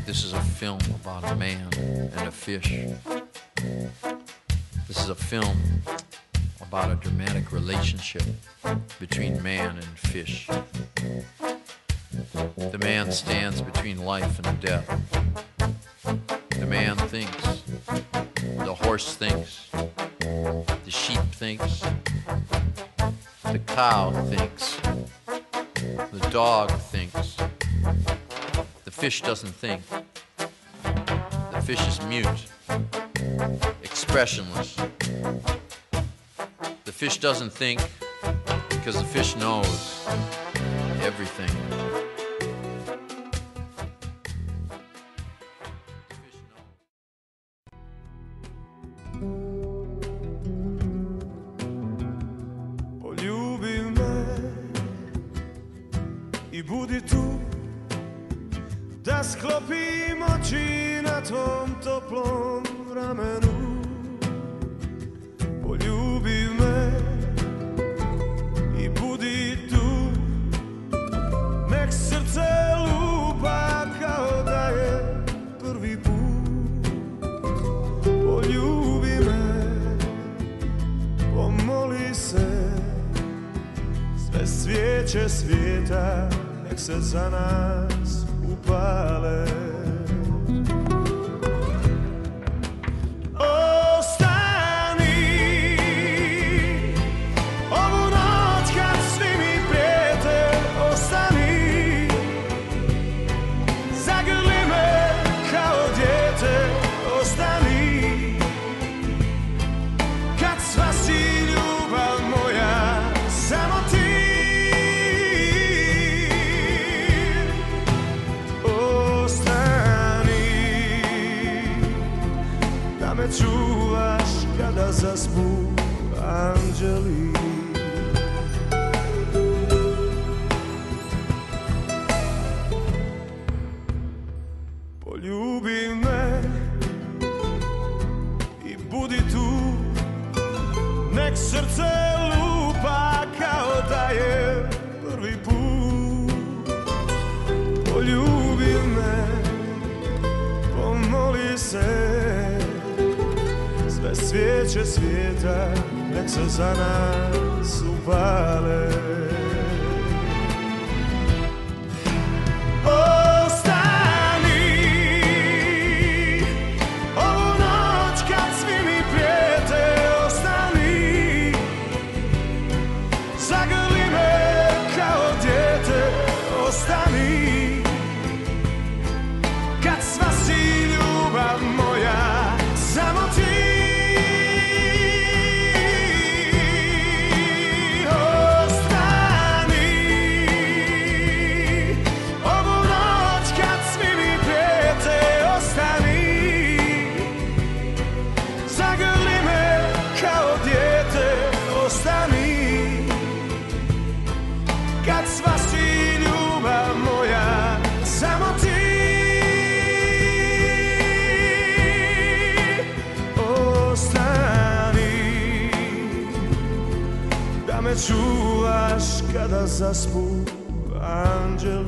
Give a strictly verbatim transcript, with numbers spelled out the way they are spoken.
This is a film about a man and a fish. This is a film about a dramatic relationship between man and fish. The man stands between life and death. The man thinks. The horse thinks. The sheep thinks. The cow thinks. The dog thinks. The fish doesn't think. The fish is mute, expressionless. The fish doesn't think because the fish knows everything. Poljubi me i budi tu, da sklopim oči na tvom toplom ramenu. Poljubi me i budi tu, nek srce lupa kao da je prvi put. Poljubi me, pomoli se, sve svijeće svijeta nek se za nas upale. Ostani ovu noć kad svi mi prijete. Ostani, zagrli me kao dijete. Ostani, kad sva si ljubav moja, samo ti. Me čuvaš kada zaspu anđeli. Poljubi me i budi tu, nek srce lupa kao da je prvi put. Poljubi me, pomoli se, sve svijeće svijeta nek se za nas upale. Ostani ovu noć kad svi mi prijete. Ostani, zagrli me kao dijete. Ostani, kad sva si ljubav moja, samo ti. Kad sva si ljubav moja, samo ti. Ostani, da me čuvaš kada zaspu anđeli.